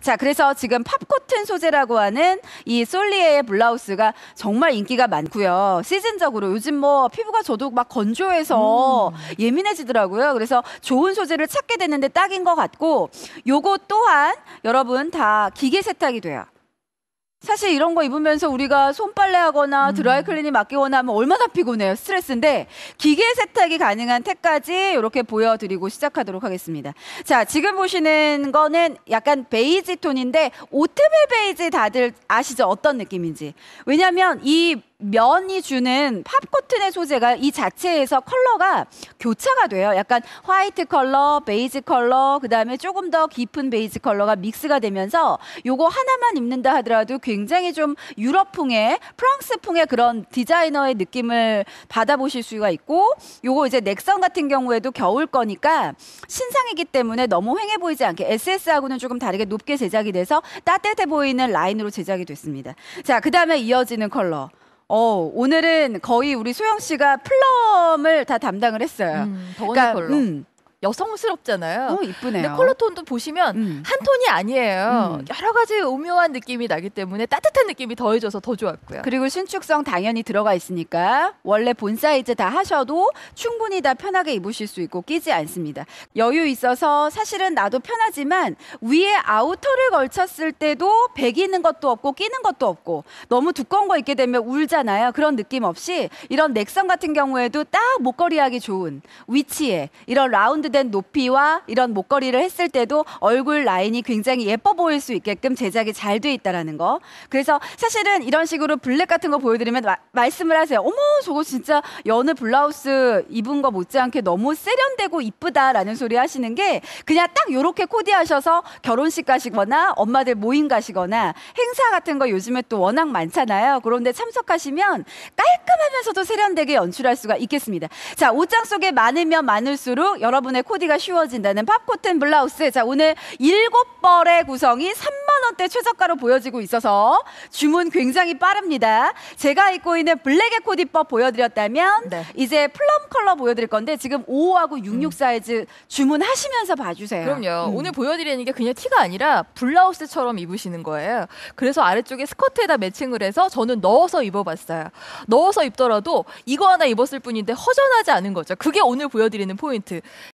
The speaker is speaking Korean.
자, 그래서 지금 팝코튼 소재라고 하는 이 솔리에의 블라우스가 정말 인기가 많고요. 시즌적으로 요즘 뭐 피부가 저도 막 건조해서 예민해지더라고요. 그래서 좋은 소재를 찾게 됐는데 딱인 것 같고, 요거 또한 여러분 다 기계 세탁이 돼요. 사실 이런 거 입으면서 우리가 손빨래 하거나 드라이 클리닝 맡기거나 하면 얼마나 피곤해요. 스트레스인데 기계 세탁이 가능한 택까지 이렇게 보여드리고 시작하도록 하겠습니다. 자, 지금 보시는 거는 약간 베이지 톤인데 오트밀 베이지 다들 아시죠? 어떤 느낌인지. 왜냐하면 이 면이 주는 팝코튼의 소재가 이 자체에서 컬러가 교차가 돼요. 약간 화이트 컬러, 베이지 컬러, 그 다음에 조금 더 깊은 베이지 컬러가 믹스가 되면서 요거 하나만 입는다 하더라도 굉장히 좀 유럽풍의, 프랑스풍의 그런 디자이너의 느낌을 받아보실 수가 있고, 요거 이제 넥선 같은 경우에도 겨울 거니까 신상이기 때문에 너무 휑해 보이지 않게 SS하고는 조금 다르게 높게 제작이 돼서 따뜻해 보이는 라인으로 제작이 됐습니다. 자, 그 다음에 이어지는 컬러. 오늘은 거의 우리 소영 씨가 플럼을 다 담당을 했어요. 덩어리 컬러. 여성스럽잖아요. 이쁘네요. 근데 컬러 톤도 보시면 한 톤이 아니에요. 여러 가지 오묘한 느낌이 나기 때문에 따뜻한 느낌이 더해져서 더 좋았고요. 그리고 신축성 당연히 들어가 있으니까 원래 본 사이즈 다 하셔도 충분히 다 편하게 입으실 수 있고 끼지 않습니다. 여유 있어서 사실은 나도 편하지만 위에 아우터를 걸쳤을 때도 배기는 것도 없고 끼는 것도 없고 너무 두꺼운 거 입게 되면 울잖아요. 그런 느낌 없이 이런 넥선 같은 경우에도 딱 목걸이 하기 좋은 위치에 이런 라운드된 높이와 이런 목걸이를 했을 때도 얼굴 라인이 굉장히 예뻐 보일 수 있게끔 제작이 잘 돼 있다라는 거. 그래서 사실은 이런 식으로 블랙 같은 거 보여드리면 말씀을 하세요. 어머, 저거 진짜 여느 블라우스 입은 거 못지않게 너무 세련되고 이쁘다라는 소리 하시는 게 그냥 딱 요렇게 코디하셔서 결혼식 가시거나 엄마들 모임 가시거나 행사 같은 거 요즘에 또 워낙 많잖아요. 그런데 참석하시면 깔끔하면서도 세련되게 연출할 수가 있겠습니다. 자, 옷장 속에 많으면 많을수록 여러분의 코디가 쉬워진다는 팝코튼 블라우스. 자, 오늘 7벌의 구성이 3만 원대 최저가로 보여지고 있어서 주문 굉장히 빠릅니다. 제가 입고 있는 블랙의 코디법 보여드렸다면 이제 플럼 컬러 보여드릴 건데 지금 5하고 66 사이즈 주문하시면서 봐주세요. 그럼요. 오늘 보여드리는 게 그냥 티가 아니라 블라우스처럼 입으시는 거예요. 그래서 아래쪽에 스커트에다 매칭을 해서 저는 넣어서 입어봤어요. 넣어서 입더라도 이거 하나 입었을 뿐인데 허전하지 않은 거죠. 그게 오늘 보여드리는 포인트.